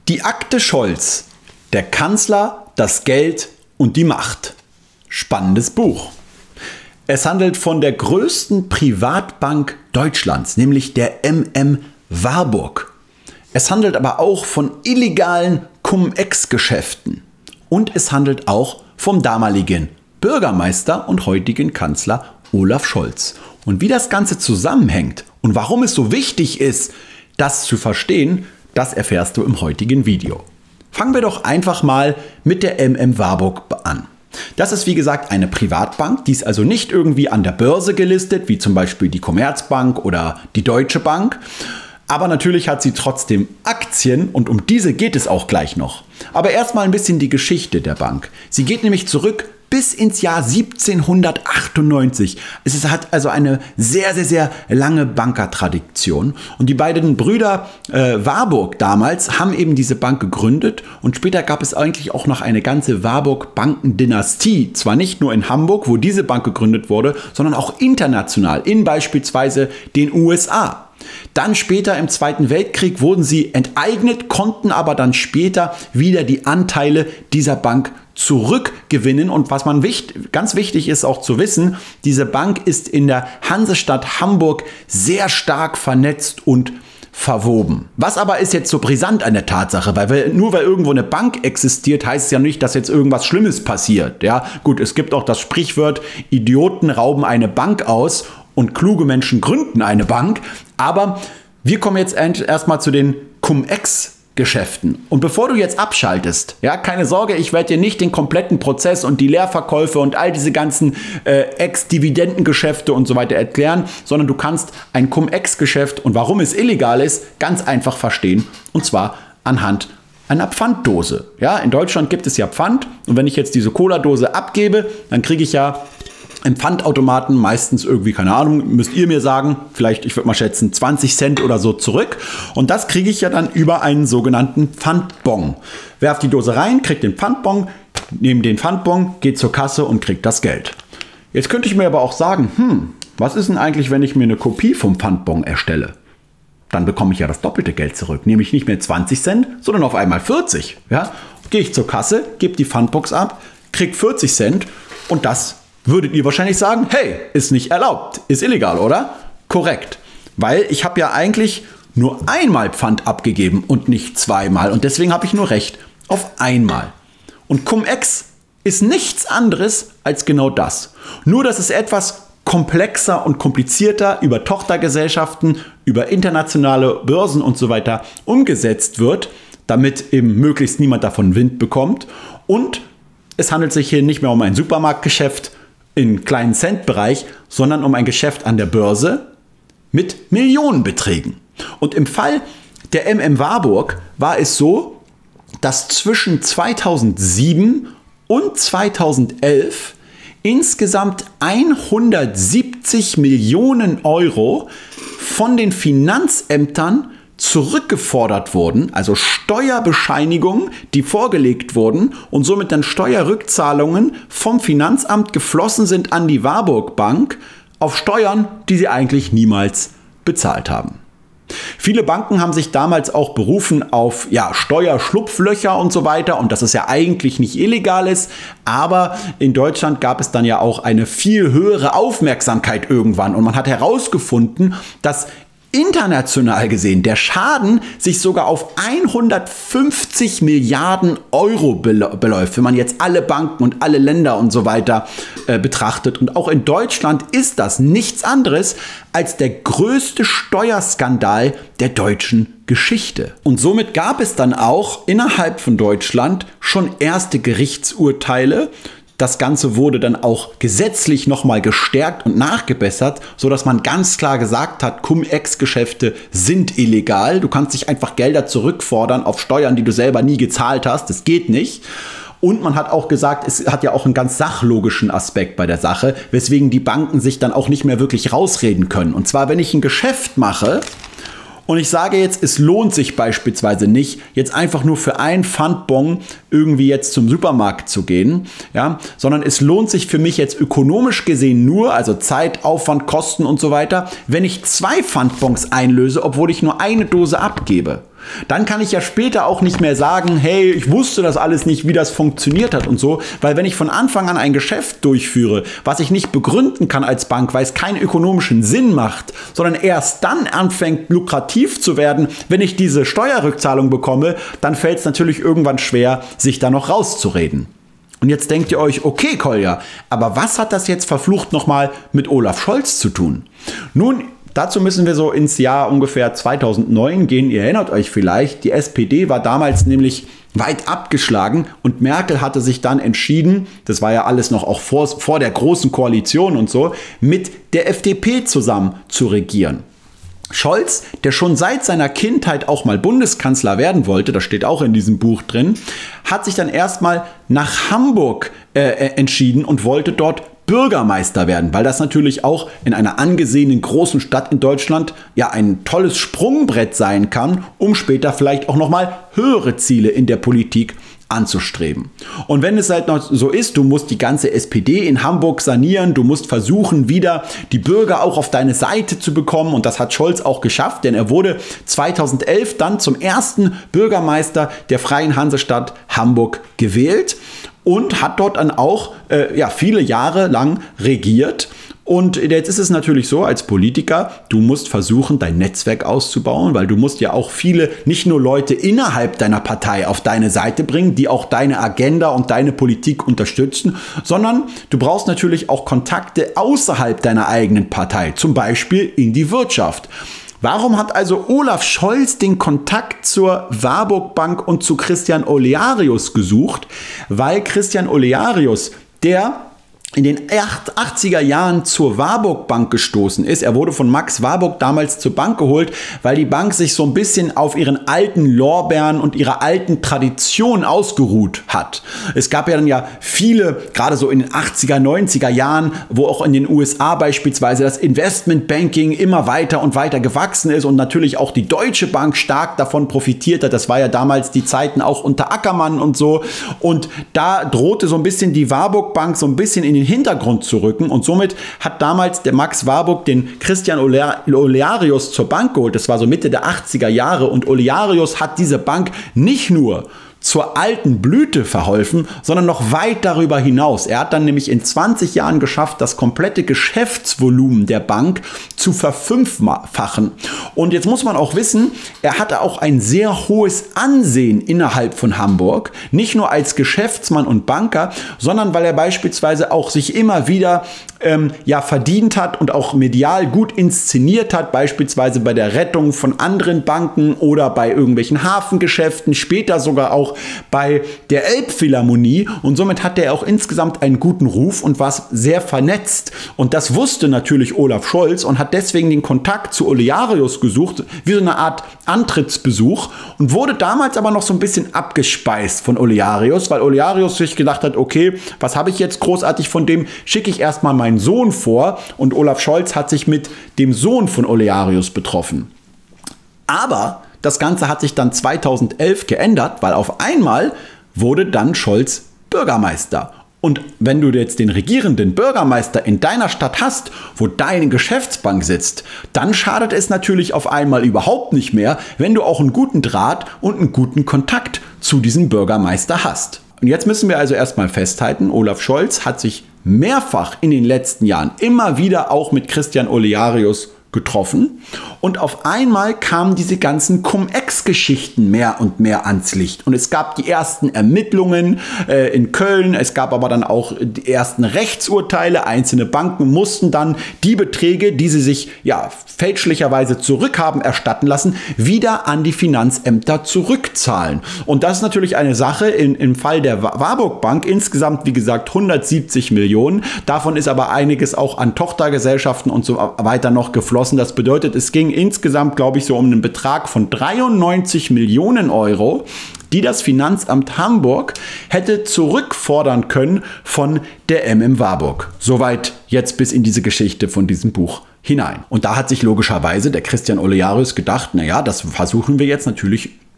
Die Akte Scholz. Der Kanzler, das Geld und die Macht. Spannendes Buch. Es handelt von der größten Privatbank Deutschlands, nämlich der Warburg. Es handelt aber auch von illegalen Cum-Ex-Geschäften. Und es handelt auch vom damaligen Bürgermeister und heutigen Kanzler Olaf Scholz. Und wie das Ganze zusammenhängt und warum es so wichtig ist, das zu verstehen, das erfährst du im heutigen Video. Fangen wir doch einfach mal mit der Warburg an. Das ist wie gesagt eine Privatbank, die ist also nicht irgendwie an der Börse gelistet, wie zum Beispiel die Commerzbank oder die Deutsche Bank. Aber natürlich hat sie trotzdem Aktien und um diese geht es auch gleich noch. Aber erstmal ein bisschen die Geschichte der Bank. Sie geht nämlich zurück bis ins Jahr 1798. Es hat also eine sehr, sehr, sehr lange Bankertradition. Und die beiden Brüder Warburg damals haben eben diese Bank gegründet. Und später gab es eigentlich auch noch eine ganze Warburg-Bankendynastie. Zwar nicht nur in Hamburg, wo diese Bank gegründet wurde, sondern auch international, in beispielsweise den USA. Dann später im Zweiten Weltkrieg wurden sie enteignet, konnten aber dann später wieder die Anteile dieser Bank zurückgewinnen. Und was man ganz wichtig ist auch zu wissen, diese Bank ist in der Hansestadt Hamburg sehr stark vernetzt und verwoben. Was aber ist jetzt so brisant an der Tatsache? Weil nur weil irgendwo eine Bank existiert, heißt es ja nicht, dass jetzt irgendwas Schlimmes passiert. Ja, gut, es gibt auch das Sprichwort, Idioten rauben eine Bank aus und kluge Menschen gründen eine Bank. Aber wir kommen jetzt erstmal zu den Cum-Ex-Geschäften. Und bevor du jetzt abschaltest, ja, keine Sorge, ich werde dir nicht den kompletten Prozess und die Leerverkäufe und all diese ganzen Ex-Dividendengeschäfte und so weiter erklären, sondern du kannst ein Cum-Ex-Geschäft und warum es illegal ist, ganz einfach verstehen. Und zwar anhand einer Pfanddose. Ja, in Deutschland gibt es ja Pfand. Und wenn ich jetzt diese Cola-Dose abgebe, dann kriege ich ja im Pfandautomaten meistens irgendwie, keine Ahnung, müsst ihr mir sagen, vielleicht, ich würde mal schätzen, 20 Cent oder so zurück. Und das kriege ich ja dann über einen sogenannten Pfandbon. Werft die Dose rein, kriegt den Pfandbon, nehmt den Pfandbon, geht zur Kasse und kriegt das Geld. Jetzt könnte ich mir aber auch sagen, was ist denn eigentlich, wenn ich mir eine Kopie vom Pfandbon erstelle? Dann bekomme ich ja das doppelte Geld zurück. Nämlich nicht mehr 20 Cent, sondern auf einmal 40. Ja? Gehe ich zur Kasse, gebe die Pfandbox ab, kriege 40 Cent und das würdet ihr wahrscheinlich sagen, hey, ist nicht erlaubt, ist illegal, oder? Korrekt, weil ich habe ja eigentlich nur einmal Pfand abgegeben und nicht zweimal und deswegen habe ich nur Recht auf einmal. Und Cum-Ex ist nichts anderes als genau das. Nur, dass es etwas komplexer und komplizierter über Tochtergesellschaften, über internationale Börsen und so weiter umgesetzt wird, damit eben möglichst niemand davon Wind bekommt. Und es handelt sich hier nicht mehr um ein Supermarktgeschäft im kleinen Centbereich, sondern um ein Geschäft an der Börse mit Millionenbeträgen. Und im Fall der Warburg war es so, dass zwischen 2007 und 2011 insgesamt 170 Millionen Euro von den Finanzämtern zurückgefordert wurden, also Steuerbescheinigungen, die vorgelegt wurden und somit dann Steuerrückzahlungen vom Finanzamt geflossen sind an die Warburg Bank auf Steuern, die sie eigentlich niemals bezahlt haben. Viele Banken haben sich damals auch berufen auf Steuerschlupflöcher und so weiter und dass es ja eigentlich nicht illegal ist, aber in Deutschland gab es dann ja auch eine viel höhere Aufmerksamkeit irgendwann und man hat herausgefunden, dass international gesehen der Schaden sich sogar auf 150 Milliarden Euro beläuft, wenn man jetzt alle Banken und alle Länder und so weiter betrachtet. Und auch in Deutschland ist das nichts anderes als der größte Steuerskandal der deutschen Geschichte. Und somit gab es dann auch innerhalb von Deutschland schon erste Gerichtsurteile. Das Ganze wurde dann auch gesetzlich nochmal gestärkt und nachgebessert, sodass man ganz klar gesagt hat, Cum-Ex-Geschäfte sind illegal. Du kannst dich einfach Gelder zurückfordern auf Steuern, die du selber nie gezahlt hast. Das geht nicht. Und man hat auch gesagt, es hat ja auch einen ganz sachlogischen Aspekt bei der Sache, weswegen die Banken sich dann auch nicht mehr wirklich rausreden können. Und zwar, wenn ich ein Geschäft mache und ich sage jetzt, es lohnt sich beispielsweise nicht, jetzt einfach nur für einen Pfandbon irgendwie jetzt zum Supermarkt zu gehen, ja, sondern es lohnt sich für mich jetzt ökonomisch gesehen nur, also Zeit, Aufwand, Kosten und so weiter, wenn ich 2 Pfandbons einlöse, obwohl ich nur eine Dose abgebe. Dann kann ich ja später auch nicht mehr sagen, hey, ich wusste das alles nicht, wie das funktioniert hat und so, weil wenn ich von Anfang an ein Geschäft durchführe, was ich nicht begründen kann als Bank, weil es keinen ökonomischen Sinn macht, sondern erst dann anfängt lukrativ zu werden, wenn ich diese Steuerrückzahlung bekomme, dann fällt es natürlich irgendwann schwer, sich da noch rauszureden. Und jetzt denkt ihr euch, okay, Kolja, aber was hat das jetzt verflucht nochmal mit Olaf Scholz zu tun? Nun, dazu müssen wir so ins Jahr ungefähr 2009 gehen. Ihr erinnert euch vielleicht, die SPD war damals nämlich weit abgeschlagen und Merkel hatte sich dann entschieden, das war ja alles noch auch vor der großen Koalition und so, mit der FDP zusammen zu regieren. Scholz, der schon seit seiner Kindheit auch mal Bundeskanzler werden wollte, das steht auch in diesem Buch drin, hat sich dann erstmal nach Hamburg entschieden und wollte dort Bürgermeister werden, weil das natürlich auch in einer angesehenen großen Stadt in Deutschland ja ein tolles Sprungbrett sein kann, um später vielleicht auch nochmal höhere Ziele in der Politik anzustreben. Und wenn es halt noch so ist, du musst die ganze SPD in Hamburg sanieren, du musst versuchen, wieder die Bürger auch auf deine Seite zu bekommen, und das hat Scholz auch geschafft, denn er wurde 2011 dann zum ersten Bürgermeister der Freien Hansestadt Hamburg gewählt und hat dort dann auch viele Jahre lang regiert. Und jetzt ist es natürlich so, als Politiker, du musst versuchen, dein Netzwerk auszubauen, weil du musst ja auch viele, nicht nur Leute innerhalb deiner Partei auf deine Seite bringen, die auch deine Agenda und deine Politik unterstützen, sondern du brauchst natürlich auch Kontakte außerhalb deiner eigenen Partei, zum Beispiel in die Wirtschaft. Warum hat also Olaf Scholz den Kontakt zur Warburg Bank und zu Christian Olearius gesucht? Weil Christian Olearius, der in den 80er Jahren zur Warburg Bank gestoßen ist. Er wurde von Max Warburg damals zur Bank geholt, weil die Bank sich so ein bisschen auf ihren alten Lorbeeren und ihrer alten Tradition ausgeruht hat. Es gab ja dann ja viele, gerade so in den 80er, 90er Jahren, wo auch in den USA beispielsweise das Investmentbanking immer weiter und weiter gewachsen ist und natürlich auch die Deutsche Bank stark davon profitiert hat. Das war ja damals die Zeiten auch unter Ackermann und so. Und da drohte so ein bisschen die Warburg Bank so ein bisschen in den Hintergrund zu rücken, und somit hat damals der Max Warburg den Christian Olearius zur Bank geholt. Das war so Mitte der 80er Jahre, und Olearius hat diese Bank nicht nur zur alten Blüte verholfen, sondern noch weit darüber hinaus. Er hat dann nämlich in 20 Jahren geschafft, das komplette Geschäftsvolumen der Bank zu verfünffachen. Und jetzt muss man auch wissen, er hatte auch ein sehr hohes Ansehen innerhalb von Hamburg, nicht nur als Geschäftsmann und Banker, sondern weil er beispielsweise auch sich immer wieder verdient hat und auch medial gut inszeniert hat, beispielsweise bei der Rettung von anderen Banken oder bei irgendwelchen Hafengeschäften, später sogar auch bei der Elbphilharmonie, und somit hatte er auch insgesamt einen guten Ruf und war sehr vernetzt, und das wusste natürlich Olaf Scholz und hat deswegen den Kontakt zu Olearius gesucht, wie so eine Art Antrittsbesuch, und wurde damals aber noch so ein bisschen abgespeist von Olearius, weil Olearius sich gedacht hat, okay, was habe ich jetzt großartig von dem, schicke ich erstmal meinen Sohn vor, und Olaf Scholz hat sich mit dem Sohn von Olearius betroffen. Aber das Ganze hat sich dann 2011 geändert, weil auf einmal wurde dann Scholz Bürgermeister. Und wenn du jetzt den regierenden Bürgermeister in deiner Stadt hast, wo deine Geschäftsbank sitzt, dann schadet es natürlich auf einmal überhaupt nicht mehr, wenn du auch einen guten Draht und einen guten Kontakt zu diesem Bürgermeister hast. Und jetzt müssen wir also erstmal festhalten, Olaf Scholz hat sich mehrfach in den letzten Jahren immer wieder auch mit Christian Olearius getroffen, und auf einmal kamen diese ganzen Cum-Ex-Geschichten mehr und mehr ans Licht, und es gab die ersten Ermittlungen in Köln, es gab aber dann auch die ersten Rechtsurteile, einzelne Banken mussten dann die Beträge, die sie sich fälschlicherweise zurückhaben erstatten lassen, wieder an die Finanzämter zurückzahlen, und das ist natürlich eine Sache im Fall der Warburg Bank, insgesamt wie gesagt 170 Millionen, davon ist aber einiges auch an Tochtergesellschaften und so weiter noch geflossen. Das bedeutet, es ging insgesamt, glaube ich, so um einen Betrag von 93 Millionen Euro, die das Finanzamt Hamburg hätte zurückfordern können von der MM Warburg. Soweit jetzt bis in diese Geschichte von diesem Buch hinein. Und da hat sich logischerweise der Christian Olearius gedacht, naja, das versuchen wir jetzt natürlich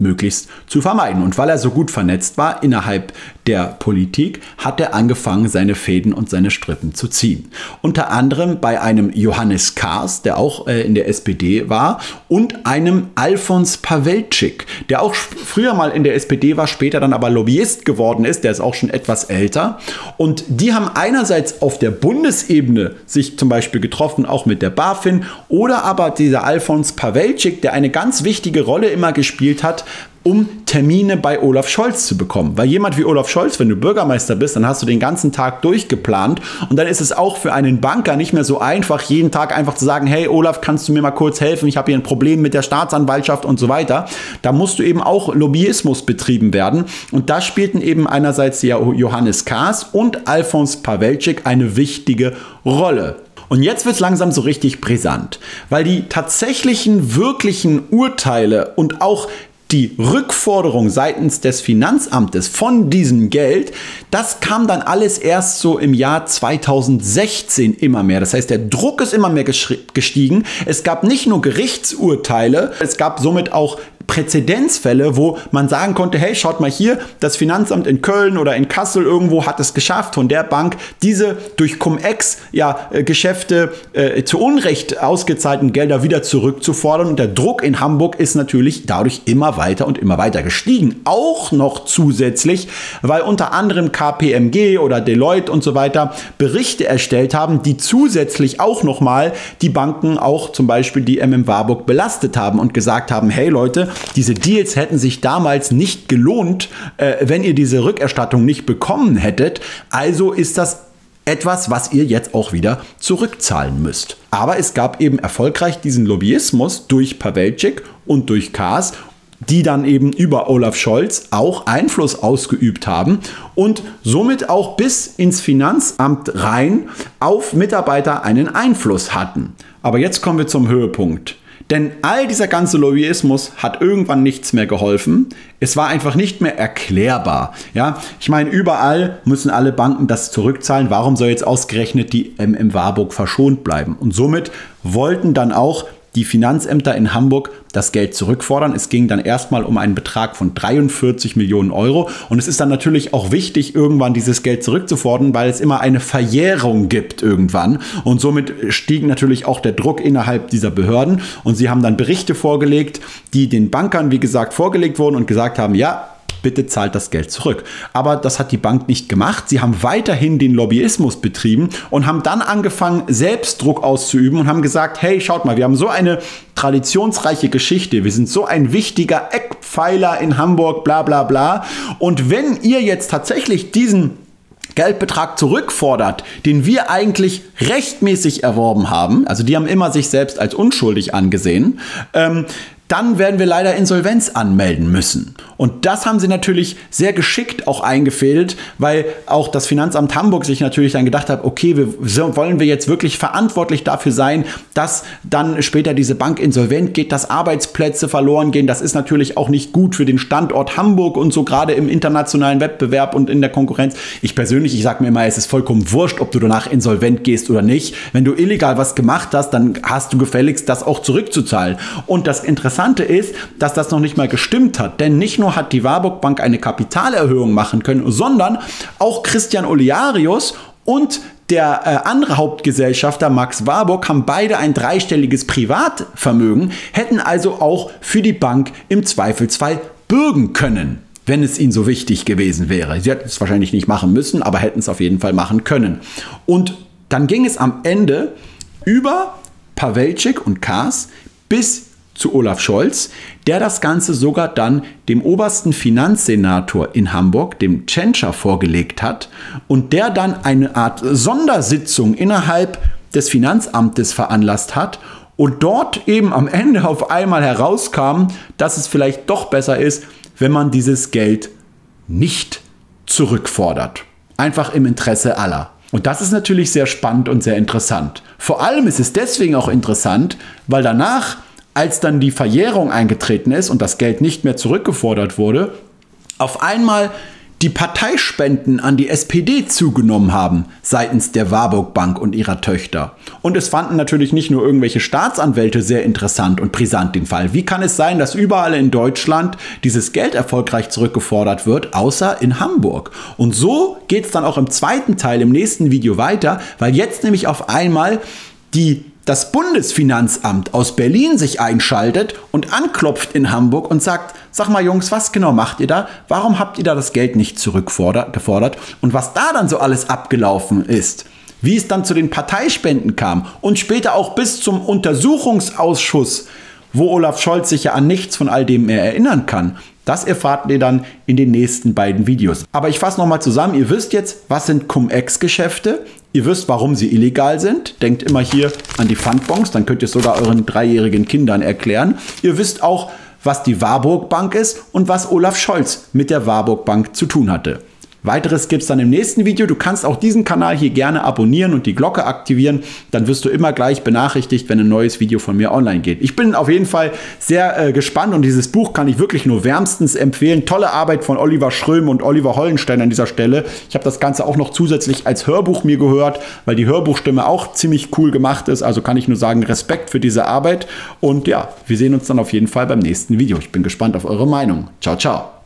möglichst zu vermeiden. Und weil er so gut vernetzt war innerhalb der Politik, hat er angefangen, seine Fäden und seine Strippen zu ziehen. Unter anderem bei einem Johannes Kahrs, der auch in der SPD war, und einem Alfons Pawelczyk, der auch früher mal in der SPD war, später dann aber Lobbyist geworden ist, der ist auch schon etwas älter. Und die haben einerseits auf der Bundesebene sich zum Beispiel getroffen, auch mit der BaFin, oder aber dieser Alfons Pawelczyk, der eine ganz wichtige Rolle immer gespielt hat, um Termine bei Olaf Scholz zu bekommen. Weil jemand wie Olaf Scholz, wenn du Bürgermeister bist, dann hast du den ganzen Tag durchgeplant und dann ist es auch für einen Banker nicht mehr so einfach, jeden Tag einfach zu sagen, hey Olaf, kannst du mir mal kurz helfen, ich habe hier ein Problem mit der Staatsanwaltschaft und so weiter. Da musst du eben auch Lobbyismus betrieben werden und da spielten eben einerseits ja Johannes Kahrs und Alfons Pawelczyk eine wichtige Rolle. Und jetzt wird es langsam so richtig brisant, weil die tatsächlichen, wirklichen Urteile und auch die Rückforderung seitens des Finanzamtes von diesem Geld, das kam dann alles erst so im Jahr 2016 immer mehr. Das heißt, der Druck ist immer mehr gestiegen. Es gab nicht nur Gerichtsurteile, es gab somit auch Präzedenzfälle, wo man sagen konnte, hey, schaut mal hier, das Finanzamt in Köln oder in Kassel irgendwo hat es geschafft, von der Bank diese durch Cum-Ex Geschäfte zu Unrecht ausgezahlten Gelder wieder zurückzufordern. Und der Druck in Hamburg ist natürlich dadurch immer weiter und immer weiter gestiegen. Auch noch zusätzlich, weil unter anderem KPMG oder Deloitte und so weiter Berichte erstellt haben, die zusätzlich auch nochmal die Banken, auch zum Beispiel die Warburg, belastet haben und gesagt haben, hey Leute, diese Deals hätten sich damals nicht gelohnt, wenn ihr diese Rückerstattung nicht bekommen hättet. Also ist das etwas, was ihr jetzt auch wieder zurückzahlen müsst. Aber es gab eben erfolgreich diesen Lobbyismus durch Pawelczyk und durch Kahrs, die dann eben über Olaf Scholz auch Einfluss ausgeübt haben und somit auch bis ins Finanzamt rein auf Mitarbeiter einen Einfluss hatten. Aber jetzt kommen wir zum Höhepunkt. Denn all dieser ganze Lobbyismus hat irgendwann nichts mehr geholfen. Es war einfach nicht mehr erklärbar. Ja, ich meine, überall müssen alle Banken das zurückzahlen. Warum soll jetzt ausgerechnet die Warburg verschont bleiben? Und somit wollten dann auch die Finanzämter in Hamburg das Geld zurückfordern. Es ging dann erstmal um einen Betrag von 43 Millionen Euro. Und es ist dann natürlich auch wichtig, irgendwann dieses Geld zurückzufordern, weil es immer eine Verjährung gibt irgendwann. Und somit stieg natürlich auch der Druck innerhalb dieser Behörden. Und sie haben dann Berichte vorgelegt, die den Bankern, wie gesagt, vorgelegt wurden und gesagt haben, ja, bitte zahlt das Geld zurück. Aber das hat die Bank nicht gemacht. Sie haben weiterhin den Lobbyismus betrieben und haben dann angefangen, selbst Druck auszuüben und haben gesagt, hey, schaut mal, wir haben so eine traditionsreiche Geschichte. Wir sind so ein wichtiger Eckpfeiler in Hamburg, bla bla bla. Und wenn ihr jetzt tatsächlich diesen Geldbetrag zurückfordert, den wir eigentlich rechtmäßig erworben haben, also die haben immer sich selbst als unschuldig angesehen, dann werden wir leider Insolvenz anmelden müssen. Und das haben sie natürlich sehr geschickt auch eingefädelt, weil auch das Finanzamt Hamburg sich natürlich dann gedacht hat, okay, wollen wir jetzt wirklich verantwortlich dafür sein, dass dann später diese Bank insolvent geht, dass Arbeitsplätze verloren gehen. Das ist natürlich auch nicht gut für den Standort Hamburg und so gerade im internationalen Wettbewerb und in der Konkurrenz. Ich sage mir immer, es ist vollkommen wurscht, ob du danach insolvent gehst oder nicht. Wenn du illegal was gemacht hast, dann hast du gefälligst, das auch zurückzuzahlen. Und das Interessante ist, dass das noch nicht mal gestimmt hat, denn nicht nur hat die Warburg Bank eine Kapitalerhöhung machen können, sondern auch Christian Olearius und der andere Hauptgesellschafter Max Warburg haben beide ein dreistelliges Privatvermögen, hätten also auch für die Bank im Zweifelsfall bürgen können, wenn es ihnen so wichtig gewesen wäre. Sie hätten es wahrscheinlich nicht machen müssen, aber hätten es auf jeden Fall machen können. Und dann ging es am Ende über Pawelczyk und Kahrs bis zu Olaf Scholz, der das Ganze sogar dann dem obersten Finanzsenator in Hamburg, dem Tschentscher, vorgelegt hat und der dann eine Art Sondersitzung innerhalb des Finanzamtes veranlasst hat und dort eben am Ende auf einmal herauskam, dass es vielleicht doch besser ist, wenn man dieses Geld nicht zurückfordert. Einfach im Interesse aller. Und das ist natürlich sehr spannend und sehr interessant. Vor allem ist es deswegen auch interessant, weil danach, als dann die Verjährung eingetreten ist und das Geld nicht mehr zurückgefordert wurde, auf einmal die Parteispenden an die SPD zugenommen haben seitens der Warburg Bank und ihrer Töchter. Und es fanden natürlich nicht nur irgendwelche Staatsanwälte sehr interessant und brisant den Fall. Wie kann es sein, dass überall in Deutschland dieses Geld erfolgreich zurückgefordert wird, außer in Hamburg? Und so geht es dann auch im zweiten Teil, im nächsten Video weiter, weil jetzt nämlich auf einmal das Bundesfinanzamt aus Berlin sich einschaltet und anklopft in Hamburg und sagt, sag mal Jungs, was genau macht ihr da? Warum habt ihr da das Geld nicht zurückgefordert? Und was da dann so alles abgelaufen ist, wie es dann zu den Parteispenden kam und später auch bis zum Untersuchungsausschuss, wo Olaf Scholz sich ja an nichts von all dem mehr erinnern kann, das erfahrt ihr dann in den nächsten beiden Videos. Aber ich fasse nochmal zusammen. Ihr wisst jetzt, was sind Cum-Ex-Geschäfte? Ihr wisst, warum sie illegal sind. Denkt immer hier an die Pfandbons, dann könnt ihr es sogar euren 3-jährigen Kindern erklären. Ihr wisst auch, was die Warburg Bank ist und was Olaf Scholz mit der Warburg Bank zu tun hatte. Weiteres gibt es dann im nächsten Video. Du kannst auch diesen Kanal hier gerne abonnieren und die Glocke aktivieren. Dann wirst du immer gleich benachrichtigt, wenn ein neues Video von mir online geht. Ich bin auf jeden Fall sehr gespannt und dieses Buch kann ich wirklich nur wärmstens empfehlen. Tolle Arbeit von Oliver Schröm und Oliver Hollenstein an dieser Stelle. Ich habe das Ganze auch noch zusätzlich als Hörbuch mir gehört, weil die Hörbuchstimme auch ziemlich cool gemacht ist. Also kann ich nur sagen, Respekt für diese Arbeit. Und ja, wir sehen uns dann auf jeden Fall beim nächsten Video. Ich bin gespannt auf eure Meinung. Ciao, ciao.